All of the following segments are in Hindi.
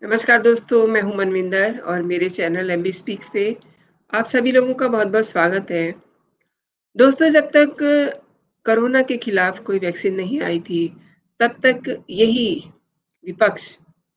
नमस्कार दोस्तों, मैं हूं मनविंदर और मेरे चैनल एमबी स्पीक्स पे आप सभी लोगों का बहुत-बहुत स्वागत है। दोस्तों, जब तक कोरोना के खिलाफ कोई वैक्सीन नहीं आई थी, तब तक यही विपक्ष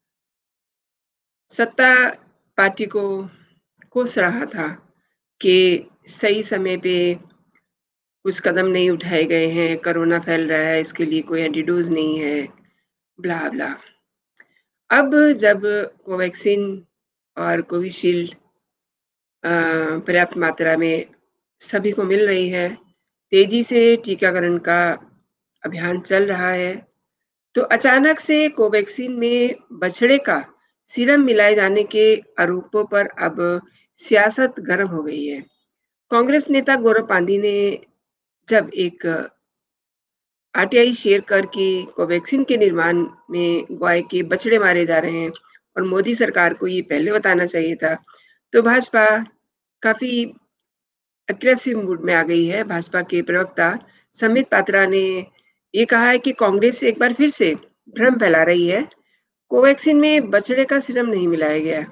सत्ता पार्टी को कोस रहा था कि सही समय पे कुछ कदम नहीं उठाए गए हैं, कोरोना फैल रहा है, इसके लिए कोई एंटीडोज़ नहीं है, ब्ला ब्ला। अब जब कोवैक्सीन और कोविशील्ड पर्याप्त मात्रा में सभी को मिल रही है, तेज़ी से टीकाकरण का अभियान चल रहा है, तो अचानक से कोवैक्सीन में बछड़े का सीरम मिलाए जाने के आरोपों पर अब सियासत गर्म हो गई है। कांग्रेस नेता गौरव पांडी ने जब एक आरटीआई शेयर कर कि कोवैक्सीन के निर्माण में गाय के बछड़े मारे जा रहे हैं और मोदी सरकार को ये पहले बताना चाहिए था, तो भाजपा काफ़ी अग्रेसिव मूड में आ गई है। भाजपा के प्रवक्ता संबित पात्रा ने ये कहा है कि कांग्रेस एक बार फिर से भ्रम फैला रही है। कोवैक्सीन में बछड़े का सीरम नहीं मिलाया गया।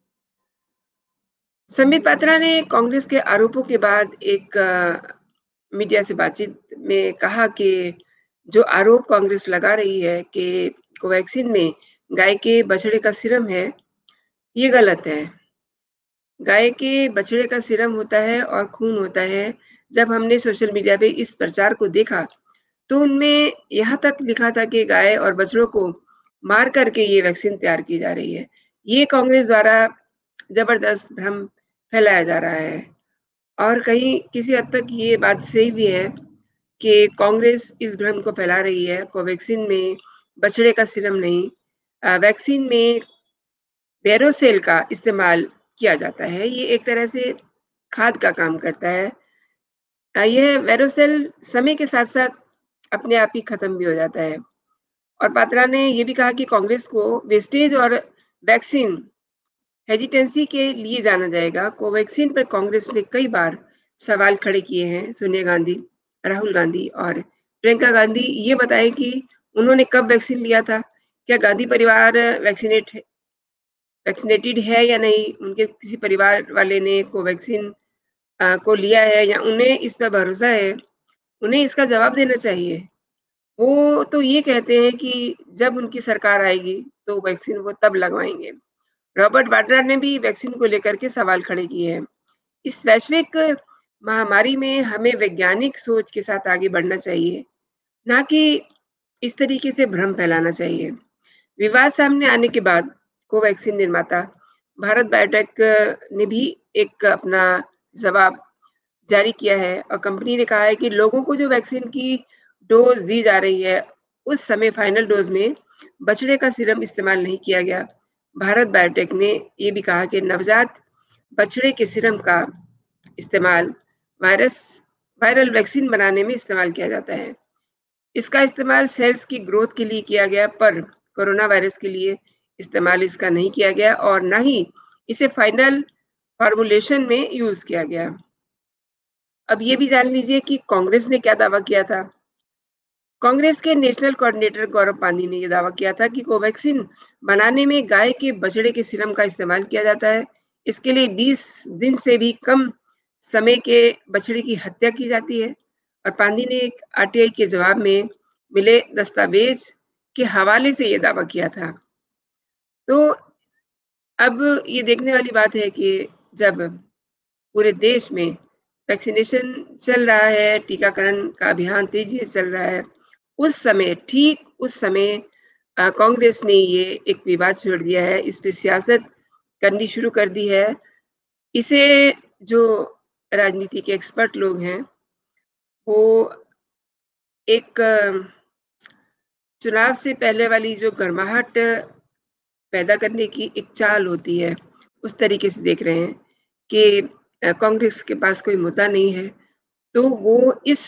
संबित पात्रा ने कांग्रेस के आरोपों के बाद एक मीडिया से बातचीत में कहा कि जो आरोप कांग्रेस लगा रही है कि कोवैक्सीन में गाय के बछड़े का सीरम है, ये गलत है। गाय के बछड़े का सीरम होता है और खून होता है। जब हमने सोशल मीडिया पे इस प्रचार को देखा, तो उनमें यहाँ तक लिखा था कि गाय और बछड़ों को मार करके ये वैक्सीन तैयार की जा रही है। ये कांग्रेस द्वारा ज़बरदस्त भ्रम फैलाया जा रहा है और कहीं किसी हद तक ये बात सही भी है कि कांग्रेस इस भ्रम को फैला रही है। कोवैक्सीन में बछड़े का सीरम नहीं, वैक्सीन में वेरोसेल का इस्तेमाल किया जाता है। ये एक तरह से खाद का काम करता है। यह वेरोसेल समय के साथ-साथ अपने आप ही खत्म भी हो जाता है और पात्रा ने ये भी कहा कि कांग्रेस को वेस्टेज और वैक्सीन हेजिटेंसी के लिए जाना जाएगा। कोवैक्सीन पर कांग्रेस ने कई बार सवाल खड़े किए हैं। सोनिया गांधी, राहुल गांधी और प्रियंका गांधी ये बताएं कि उन्होंने कब वैक्सीन लिया था? क्या गांधी परिवार वैक्सीनेटेड है या नहीं? उनके किसी परिवार वाले ने कोवैक्सीन को लिया है या उन्हें इस पर भरोसा है? उन्हें इसका जवाब देना चाहिए। वो तो ये कहते हैं कि जब उनकी सरकार आएगी, तो वैक्सीन वो तब लगवाएँगे। रॉबर्ट वाड्रा ने भी वैक्सीन को लेकर के सवाल खड़े किए हैं। इस वैश्विक महामारी में हमें वैज्ञानिक सोच के साथ आगे बढ़ना चाहिए, ना कि इस तरीके से भ्रम फैलाना चाहिए। विवाद सामने आने के बाद कोवैक्सीन निर्माता भारत बायोटेक ने भी एक अपना जवाब जारी किया है और कंपनी ने कहा है कि लोगों को जो वैक्सीन की डोज़ दी जा रही है, उस समय फाइनल डोज़ में बछड़े का सीरम इस्तेमाल नहीं किया गया। भारत बायोटेक ने ये भी कहा कि नवजात बछड़े के सीरम का इस्तेमाल वायरस वायरल वैक्सीन बनाने में इस्तेमाल किया जाता है। इसका इस्तेमाल सेल्स की ग्रोथ के लिए किया गया, पर कोरोना वायरस के लिए इस्तेमाल इसका नहीं किया गया और ना ही इसे फाइनल फॉर्मूलेशन में यूज़ किया गया। अब ये भी जान लीजिए कि कांग्रेस ने क्या दावा किया था। कांग्रेस के नेशनल कोऑर्डिनेटर गौरव पांडी ने ये दावा किया था कि कोवैक्सीन बनाने में गाय के बछड़े के सीरम का इस्तेमाल किया जाता है। इसके लिए 20 दिन से भी कम समय के बछड़े की हत्या की जाती है और पांडी ने एक आरटीआई के जवाब में मिले दस्तावेज के हवाले से ये दावा किया था। तो अब ये देखने वाली बात है कि जब पूरे देश में वैक्सीनेशन चल रहा है, टीकाकरण का अभियान तेज़ी से चल रहा है, उस समय ठीक उस समय कांग्रेस ने ये एक विवाद छेड़ दिया है, इस पे सियासत करनी शुरू कर दी है। इसे जो राजनीति के एक्सपर्ट लोग हैं, वो एक चुनाव से पहले वाली जो गर्माहट पैदा करने की एक चाल होती है, उस तरीके से देख रहे हैं कि कांग्रेस के पास कोई मुद्दा नहीं है, तो वो इस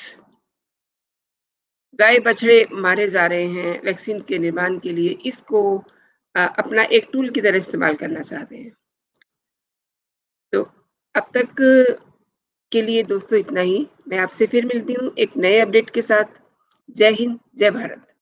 गाय बछड़े मारे जा रहे हैं वैक्सीन के निर्माण के लिए, इसको अपना एक टूल की तरह इस्तेमाल करना चाहते हैं। तो अब तक के लिए दोस्तों इतना ही। मैं आपसे फिर मिलती हूँ एक नए अपडेट के साथ। जय हिंद, जय भारत।